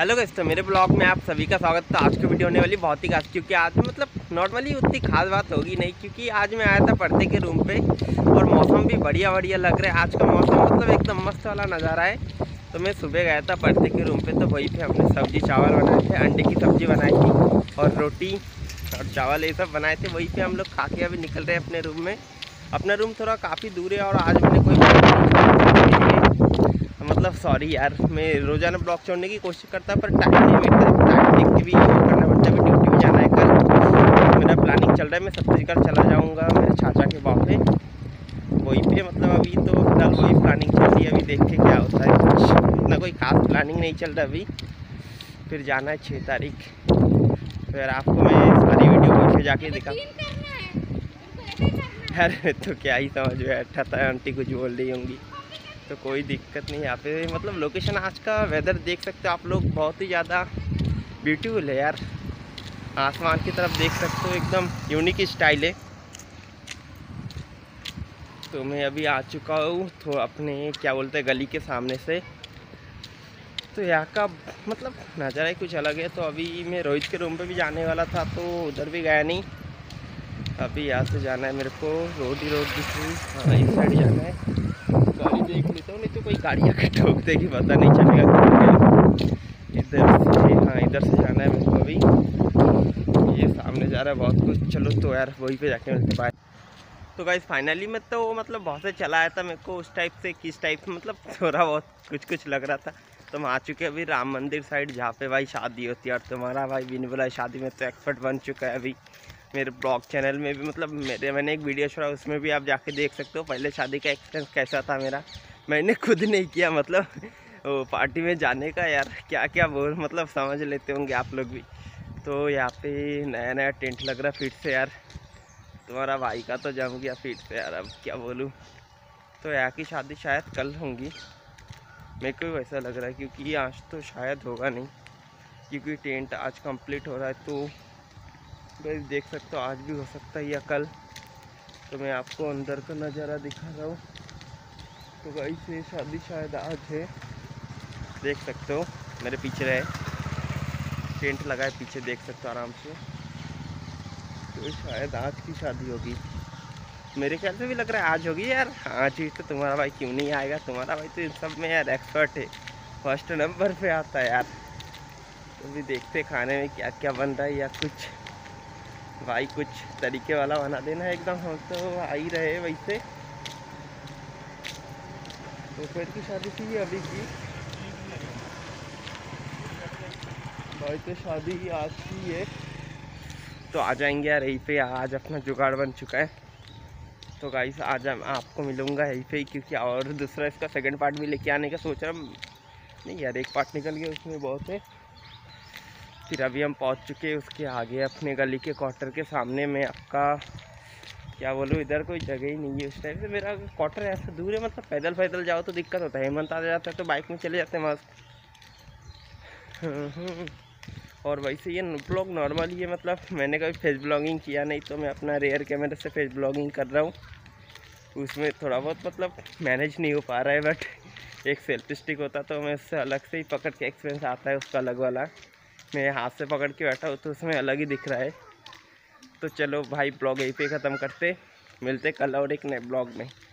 Hello guys, तो मेरे blog में आप सभी का स्वागत। तो आज की वीडियो होने वाली बहुत ही खास, क्योंकि आज मतलब नॉर्मली उतनी खास बात होगी नहीं, क्योंकि आज मैं आया था पर्दे के रूम पे और मौसम भी बढ़िया बढ़िया लग रहा है। आज का मौसम मतलब एकदम मस्त वाला नज़ारा है। तो मैं सुबह गया था पर्दे के रूम पे, तो वहीं पे हमने सब्जी चावल बनाए थे, अंडे की सब्जी बनाई थी और रोटी और चावल ये सब बनाए थे। वहीं पर हम लोग खा के अभी निकल रहे हैं अपने रूम में। अपना रूम थोड़ा काफ़ी दूर है और आज मैंने कोई मतलब सॉरी यार, मैं रोज़ाना ब्लॉग छोड़ने की कोशिश करता पर टाइम नहीं मिलता। टाइम देख के भी करना पड़ता है, ड्यूटी भी जाना है कल। मेरा प्लानिंग चल रहा है, मैं छत्तीसगढ़ चला जाऊंगा मेरे चाचा के गाँव पे। वहीं पे मतलब अभी तो फिलहाल वही प्लानिंग चल रही है। अभी देख के क्या होता है, कुछ इतना कोई खास प्लानिंग नहीं चल रहा अभी। फिर जाना है 6 तारीख। फिर आपको मैं सारी वीडियो पीछे जाके दिखा। अरे तो क्या ही समझ में बैठा था, आंटी कुछ बोल रही होंगी तो कोई दिक्कत नहीं। यहाँ पे मतलब लोकेशन, आज का वेदर देख सकते हो आप लोग, बहुत ही ज़्यादा ब्यूटीफुल है यार। आसमान की तरफ देख सकते हो, एकदम यूनिक स्टाइल है। तो मैं अभी आ चुका हूँ तो अपने क्या बोलते हैं गली के सामने से। तो यहाँ का मतलब नज़ारा ही कुछ अलग है। तो अभी मैं रोहित के रूम पे भी जाने वाला था, तो उधर भी गया नहीं। अभी यहाँ से जाना है मेरे को, रोड ही रोड दिख रही। हाँ, इस साइड जाना है। गाड़ी देख लेता हूँ, नहीं तो कोई गाड़ी आकर ठोक देगी, पता नहीं चलेगा। इधर से, हाँ इधर से जाना है मेरे को अभी। ये सामने जा रहा है बहुत कुछ। चलो तो यार वहीं पे जाके मिलते, बाय। तो गाइस फाइनली मैं तो मतलब बहुत से चला आया था। मेरे को उस टाइप से किस टाइप से मतलब थोड़ा बहुत कुछ लग रहा था। तो हम आ चुके हैं अभी राम मंदिर साइड, जहाँ पे भाई शादी होती है। और तुम्हारा भाई बिन बुलाए शादी में तो एक्सपर्ट बन चुका है अभी। मेरे ब्लॉग चैनल में भी मतलब मैंने एक वीडियो छोड़ा, उसमें भी आप जाके देख सकते हो पहले शादी का एक्सपीरियंस कैसा था मेरा। मैंने खुद नहीं किया, मतलब वो पार्टी में जाने का यार क्या क्या बोल, मतलब समझ लेते होंगे आप लोग भी। तो यहाँ पे नया नया टेंट लग रहा फिर से यार। तुम्हारा भाई का तो जम गया फिर से यार, अब क्या बोलूँ। तो यहाँ की शादी शायद कल होंगी, मेरे को भी वैसा लग रहा है, क्योंकि आज तो शायद होगा नहीं, क्योंकि टेंट आज कंप्लीट हो रहा है। तो गाइस देख सकते हो आज भी हो सकता है या कल। तो मैं आपको अंदर का नज़ारा दिखा रहा हूँ। तो गाइस ये शादी शायद आज है, देख सकते हो मेरे पीछे रहे टेंट लगा है पीछे, देख सकते हो आराम से। तो शायद आज की शादी होगी, मेरे ख्याल से भी लग रहा है आज होगी यार। आज ही तो तुम्हारा भाई क्यों नहीं आएगा, तुम्हारा भाई तो इन सब में यार एक्सपर्ट है, फर्स्ट नंबर पे आता है यार। तो भी देखते खाने में क्या क्या बन रहा है, या कुछ भाई कुछ तरीके वाला बना देना है एकदम। हम तो आ ही रहे वैसे। तो फिर की शादी थी अभी की, भाई तो शादी आज की है। तो आ जाएंगे यार यहीं पे, आज अपना जुगाड़ बन चुका है। तो गाइस आज मैं आपको मिलूंगा यहीं पे ही, क्योंकि और दूसरा इसका सेकंड पार्ट भी लेके आने का सोच रहा हूँ। नहीं यार, एक पार्ट निकल गया, उसमें बहुत है। फिर अभी हम पहुंच चुके हैं उसके आगे अपने गली के क्वार्टर के सामने में। आपका क्या बोलूँ, इधर कोई जगह ही नहीं है उस टाइप से। मेरा क्वार्टर ऐसा दूर है, मतलब पैदल पैदल जाओ तो दिक्कत होता है। हेमंत आ जाता है तो बाइक में चले जाते हैं मस्त। और वैसे ये ब्लॉग नॉर्मली है, मतलब मैंने कभी फेस ब्लॉगिंग किया नहीं, तो मैं अपना रेयर कैमरे से फेस ब्लॉगिंग कर रहा हूँ। उसमें थोड़ा बहुत मतलब मैनेज नहीं हो पा रहा है, बट एक सेल्फी स्टिक होता तो मैं उससे अलग से ही पकड़ के एक्सपीरियंस आता है उसका अलग वाला। मैं हाथ से पकड़ के बैठा हूँ तो उसमें अलग ही दिख रहा है। तो चलो भाई ब्लॉग यहीं पे ख़त्म करते, मिलते कल और एक नए ब्लॉग में।